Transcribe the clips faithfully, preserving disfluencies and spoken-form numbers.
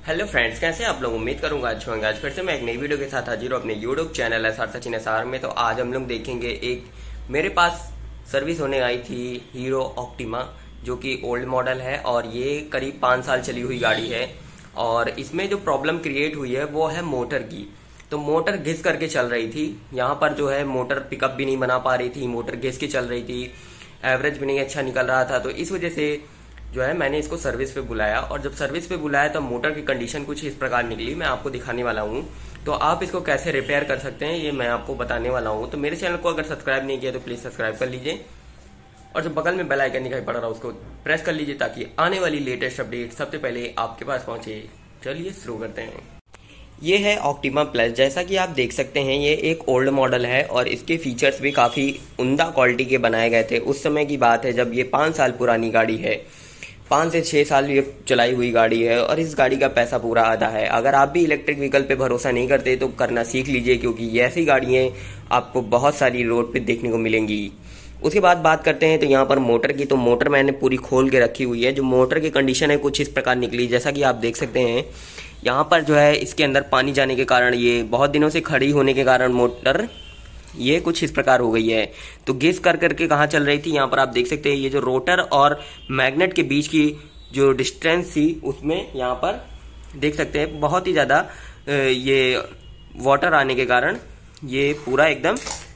Hello friends, कैसे आप लोग? उम्मीद करूंगा अच्छे होंगे। आज फिर से मैं एक नई वीडियो के साथ हाजिर हूँ अपने YouTube channel S R Sachin S R में। तो आज हम लोग देखेंगे, एक मेरे पास सर्विस होने आई थी हीरो ऑप्टिमा, जो कि ओल्ड मॉडल है और ये करीब पाँच साल चली हुई गाड़ी है। और इसमें जो प्रॉब्लम क्रिएट हुई है वो है मोटर की। तो मोटर घिस करके चल रही थी। यहाँ पर जो है मोटर पिकअप भी नहीं बना पा रही थी, मोटर घिस के चल रही थी, एवरेज भी नहीं अच्छा निकल रहा था। तो इस वजह से जो है मैंने इसको सर्विस पे बुलाया, और जब सर्विस पे बुलाया तो मोटर की कंडीशन कुछ इस प्रकार निकली, मैं आपको दिखाने वाला हूँ। तो आप इसको कैसे रिपेयर कर सकते हैं ये मैं आपको बताने वाला हूँ। तो मेरे चैनल को अगर सब्सक्राइब नहीं किया तो प्लीज सब्सक्राइब कर लीजिए, और जो बगल में बेल आइकन दिखाई पड़ रहा है उसको प्रेस कर लीजिए, ताकि आने वाली लेटेस्ट अपडेट सबसे पहले आपके पास पहुंचे। चलिए शुरू करते हैं। ये है ऑप्टिमा प्लस। जैसा कि आप देख सकते हैं ये एक ओल्ड मॉडल है और इसके फीचर्स भी काफ़ी उम्दा क्वालिटी के बनाए गए थे। उस समय की बात है जब ये पाँच साल पुरानी गाड़ी है, पाँच से छः साल ये चलाई हुई गाड़ी है, और इस गाड़ी का पैसा पूरा आधा है। अगर आप भी इलेक्ट्रिक व्हीकल पे भरोसा नहीं करते तो करना सीख लीजिए, क्योंकि ये ऐसी गाड़ियाँ आपको बहुत सारी रोड पे देखने को मिलेंगी। उसके बाद बात करते हैं तो यहाँ पर मोटर की। तो मोटर मैंने पूरी खोल के रखी हुई है। जो मोटर की कंडीशन है कुछ इस प्रकार निकली, जैसा कि आप देख सकते हैं। यहाँ पर जो है इसके अंदर पानी जाने के कारण, ये बहुत दिनों से खड़ी होने के कारण मोटर ये कुछ इस प्रकार हो गई है। तो घिस कर करके कहाँ चल रही थी, यहाँ पर आप देख सकते हैं। ये जो रोटर और मैग्नेट के बीच की जो डिस्टेंस थी उसमें यहाँ पर देख सकते हैं बहुत ही ज़्यादा ये वाटर आने के कारण ये पूरा एकदम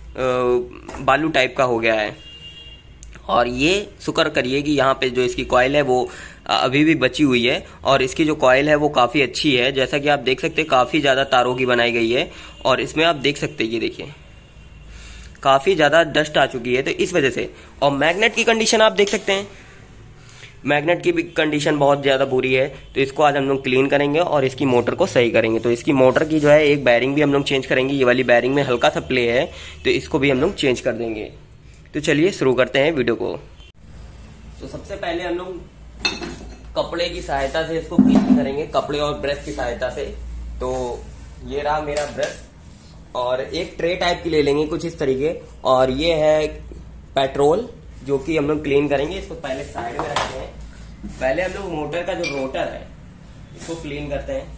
बालू टाइप का हो गया है। और ये शुक्र करिए कि यहाँ पे जो इसकी कॉइल है वो अभी भी बची हुई है, और इसकी जो कॉइल है वो काफ़ी अच्छी है। जैसा कि आप देख सकते हैं काफ़ी ज़्यादा तारों की बनाई गई है, और इसमें आप देख सकते हैं ये देखिए काफ़ी ज़्यादा डस्ट आ चुकी है। तो इस वजह से, और मैग्नेट की कंडीशन आप देख सकते हैं, मैग्नेट की भी कंडीशन बहुत ज़्यादा बुरी है। तो इसको आज हम लोग क्लीन करेंगे और इसकी मोटर को सही करेंगे। तो इसकी मोटर की जो है एक बैरिंग भी हम लोग चेंज करेंगे। ये वाली बैरिंग में हल्का सा प्ले है, तो इसको भी हम लोग चेंज कर देंगे। तो चलिए शुरू करते हैं वीडियो को। तो सबसे पहले हम लोग कपड़े की सहायता से इसको क्लीन करेंगे, कपड़े और ब्रश की सहायता से। तो ये रहा मेरा ब्रश, और एक ट्रे टाइप की ले लेंगे कुछ इस तरीके, और ये है पेट्रोल जो कि हम लोग क्लीन करेंगे। इसको पहले साइड में रखते हैं। पहले हम लोग मोटर का जो रोटर है इसको क्लीन करते हैं।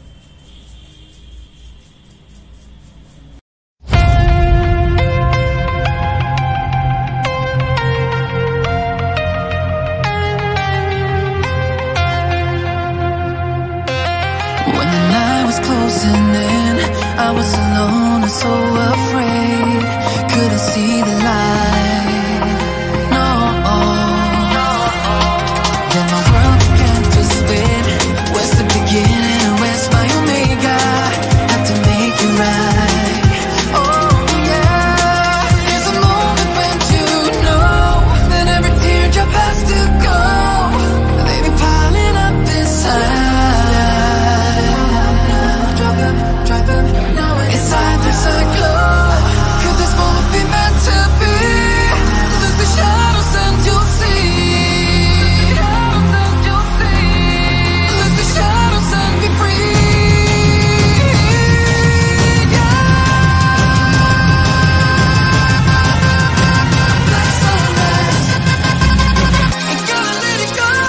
When the night was closing in, I was alone and so afraid. Couldn't see the light. No. Then my world began to spin. Where's the beginning and where's my omega? Had to make it right. Oh yeah. There's a moment when you know that every teardrop has to go. They be piling up inside. Inside there's a glow. Could this moment be meant to be? Lose the shadows and you'll see. Lose the shadows and be free. Yeah. Black sunrise. Ain't gonna let it go.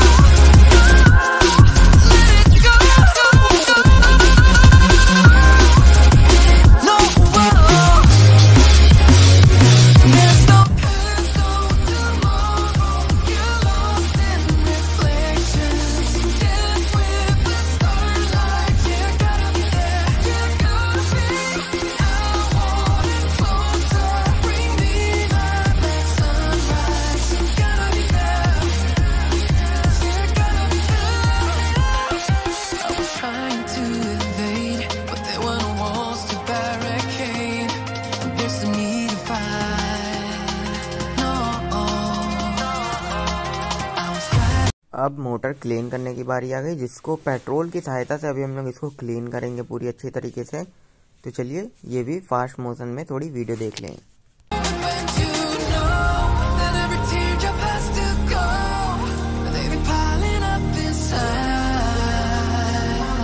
Let it go. No, there's no past, no tomorrow. You're lost in reflections. Dance with the starlight. You're gonna be there. You're gonna be. I want it closer. Bring me that black sunrise. You're gonna be there. You're gonna be there. I was trying to evade, but there were no walls to barricade. There's no need to fight. No. I was glad. अब motor clean करने की बारी आ गई, जिसको petrol की सहायता से अभी हम लोग इसको क्लीन करेंगे पूरी अच्छी तरीके से। तो चलिए ये भी फास्ट मोशन में थोड़ी वीडियो देख लें। When you know that every teardrop has to go. They be piling up inside.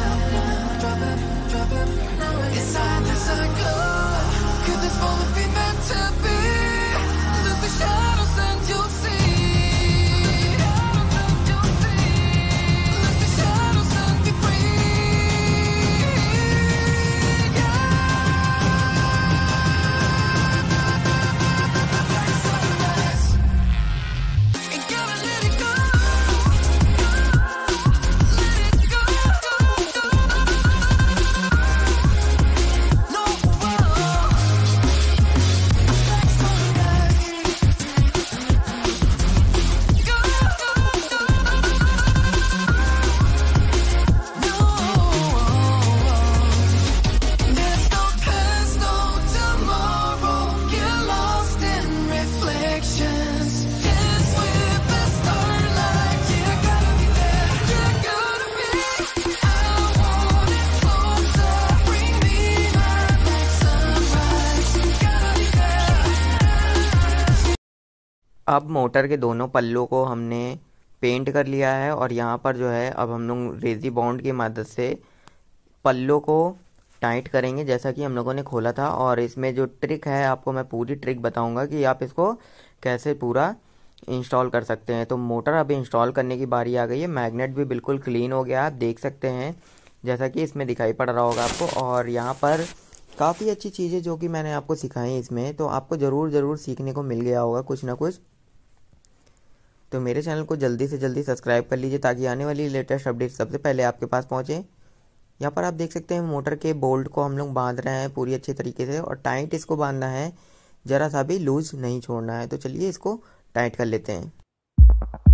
Inside there's a glow. Could this moment be meant to be? Lose the shadows and you'll see. Lose the shadows and be free. अब motor के दोनों पल्लों को हमने paint कर लिया है और यहाँ पर जो है अब हम लोग रेजी बॉन्ड की मदद से पल्लों को टाइट करेंगे जैसा कि हम लोगों ने खोला था। और इसमें जो ट्रिक है आपको मैं पूरी ट्रिक बताऊंगा कि आप इसको कैसे पूरा इंस्टॉल कर सकते हैं। तो मोटर अब इंस्टॉल करने की बारी आ गई है। मैग्नेट भी बिल्कुल क्लीन हो गया, आप देख सकते हैं जैसा कि इसमें दिखाई पड़ रहा होगा आपको। और यहाँ पर काफ़ी अच्छी चीज़ें जो कि मैंने आपको सिखाई इसमें, तो आपको ज़रूर ज़रूर सीखने को मिल गया होगा कुछ ना कुछ। तो मेरे चैनल को जल्दी से जल्दी सब्सक्राइब कर लीजिए ताकि आने वाली लेटेस्ट अपडेट सबसे पहले आपके पास पहुँचे। यहाँ पर आप देख सकते हैं मोटर के बोल्ट को हम लोग बांध रहे हैं पूरी अच्छी तरीके से, और टाइट इसको बांधना है, ज़रा सा भी लूज नहीं छोड़ना है। तो चलिए इसको टाइट कर लेते हैं।